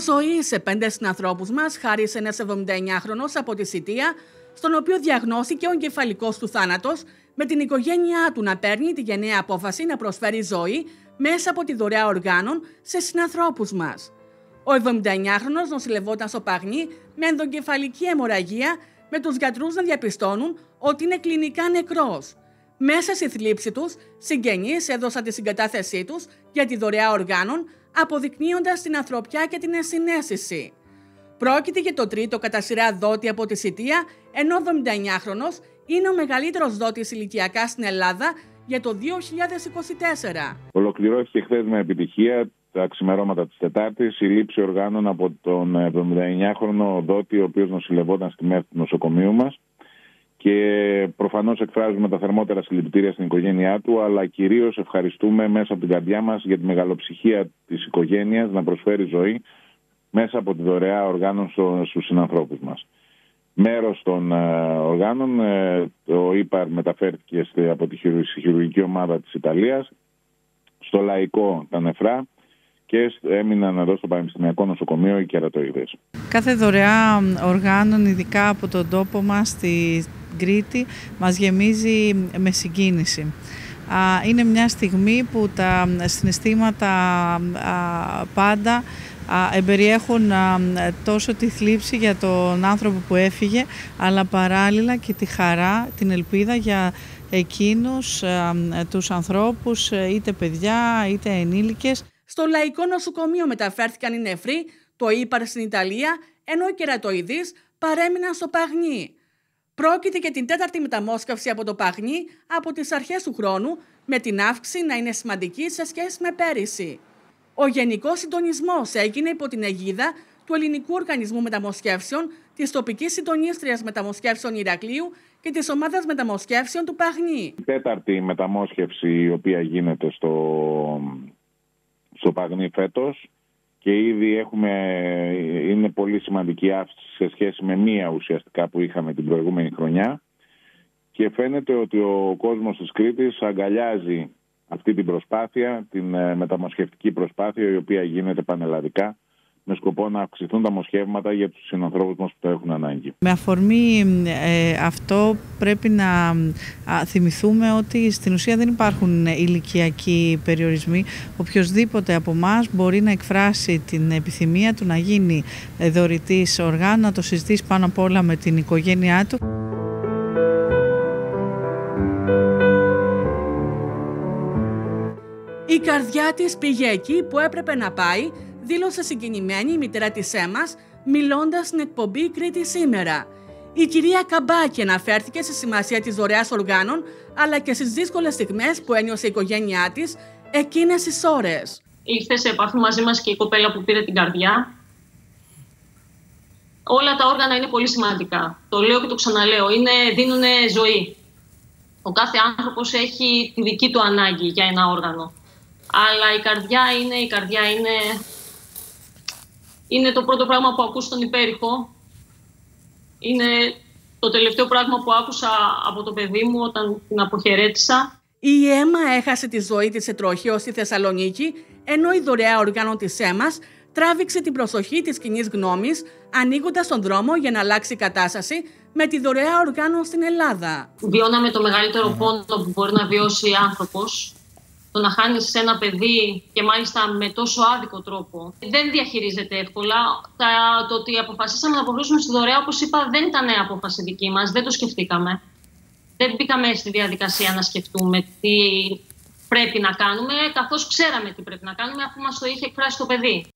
ζωή σε 5 συνανθρώπους μας χάρισε ένας 79χρονος από τη Σιτία, στον οποίο διαγνώστηκε ο εγκεφαλικός του θάνατος, με την οικογένειά του να παίρνει τη γενναία απόφαση να προσφέρει ζωή μέσα από τη δωρεά οργάνων σε συνανθρώπους μας. Ο 79χρονος νοσηλευόταν στο Παγνί με ενδογκεφαλική αιμορραγία, με τους γιατρούς να διαπιστώνουν ότι είναι κλινικά νεκρός. Μέσα στη θλίψη τους, συγγενείς έδωσαν τη συγκατάθεσή τους για τη δωρεά οργάνων, αποδεικνύοντας την ανθρωπιά και την ενσυναίσθηση. Πρόκειται για το τρίτο κατά σειρά δότη από τη Σιτία, ενώ ο 79χρονος είναι ο μεγαλύτερος δότης ηλικιακά στην Ελλάδα για το 2024. Ολοκληρώθηκε χθες με επιτυχία τα ξημερώματα της Τετάρτης η λήψη οργάνων από τον 79χρονο δότη, ο οποίος νοσηλευόταν στη ΜΕΘ του νοσοκομείου μας. Και προφανώς εκφράζουμε τα θερμότερα συλληπιτήρια στην οικογένειά του, αλλά κυρίως ευχαριστούμε μέσα από την καρδιά μας για τη μεγαλοψυχία της οικογένειας να προσφέρει ζωή μέσα από τη δωρεά οργάνων στους συνανθρώπους μας. Μέρος των οργάνων, το ύπαρ μεταφέρθηκε από τη χειρουργική ομάδα της Ιταλίας, στο λαϊκό τα νεφρά και έμειναν εδώ στο Πανεπιστημιακό Νοσοκομείο οι κερατοειδές. Κάθε δωρεά οργάνων, ειδικά από τον τόπο μας στη Κρήτη, μας γεμίζει με συγκίνηση. Είναι μια στιγμή που τα συναισθήματα πάντα εμπεριέχουν τόσο τη θλίψη για τον άνθρωπο που έφυγε, αλλά παράλληλα και τη χαρά, την ελπίδα για εκείνους τους ανθρώπους, είτε παιδιά είτε ενήλικες. Στο Λαϊκό Νοσοκομείο μεταφέρθηκαν οι νεφροί, το ύπαρ στην Ιταλία, ενώ οι κερατοειδείς παρέμειναν στο Παγνί. Πρόκειται για την τέταρτη μεταμόσχευση από το Παγνί από τις αρχές του χρόνου, με την αύξηση να είναι σημαντική σε σχέση με πέρυσι. Ο γενικός συντονισμός έγινε υπό την αιγίδα του Ελληνικού Οργανισμού Μεταμοσχεύσεων, της τοπικής συντονίστριας μεταμοσχεύσεων Ηρακλείου και της ομάδας μεταμοσχεύσεων του Παγνί. Η τέταρτη μεταμόσχευση η οποία γίνεται στο Παγνί φέτος και ήδη είναι πολύ σημαντική αύξηση σε σχέση με μία ουσιαστικά που είχαμε την προηγούμενη χρονιά και φαίνεται ότι ο κόσμος της Κρήτης αγκαλιάζει αυτή την προσπάθεια, την μεταμοσχευτική προσπάθεια η οποία γίνεται πανελλαδικά με σκοπό να αυξηθούν τα μοσχεύματα για τους συνανθρώπους μας που το έχουν ανάγκη. Με αφορμή αυτό πρέπει να θυμηθούμε ότι στην ουσία δεν υπάρχουν ηλικιακοί περιορισμοί. Οποιοσδήποτε από εμάς μπορεί να εκφράσει την επιθυμία του να γίνει δωρητής οργάνων, να το συζητήσει πάνω απ' όλα με την οικογένειά του. Η καρδιά της πήγε εκεί που έπρεπε να πάει, δήλωσε συγκινημένη η μητέρα της έμας, μιλώντας στην εκπομπή Κρήτη σήμερα. Η κυρία Καμπάκη αναφέρθηκε στη σημασία της δωρεάς οργάνων, αλλά και στις δύσκολες στιγμές που ένιωσε η οικογένειά της εκείνες τις ώρες. Ήρθε σε επαφή μαζί μας και η κοπέλα που πήρε την καρδιά. Όλα τα όργανα είναι πολύ σημαντικά. Το λέω και το ξαναλέω. Δίνουν ζωή. Ο κάθε άνθρωπος έχει τη δική του ανάγκη για ένα όργανο. Αλλά η καρδιά είναι το πρώτο πράγμα που ακούς στον υπέρηχο. Είναι το τελευταίο πράγμα που άκουσα από το παιδί μου όταν την αποχαιρέτησα. Η αίμα έχασε τη ζωή της σε τροχαίο στη Θεσσαλονίκη, ενώ η δωρεά οργάνων της αίμας τράβηξε την προσοχή της κοινής γνώμης, ανοίγοντας τον δρόμο για να αλλάξει η κατάσταση με τη δωρεά οργάνων στην Ελλάδα. Βιώναμε το μεγαλύτερο πόνο που μπορεί να βιώσει άνθρωπος. Το να χάνεις ένα παιδί και μάλιστα με τόσο άδικο τρόπο δεν διαχειρίζεται εύκολα. Το ότι αποφασίσαμε να αποχωρήσουμε στη δωρεά, όπως είπα, δεν ήταν απόφαση δική μας, δεν το σκεφτήκαμε. Δεν μπήκαμε στη διαδικασία να σκεφτούμε τι πρέπει να κάνουμε, καθώς ξέραμε τι πρέπει να κάνουμε, αφού μας το είχε εκφράσει το παιδί.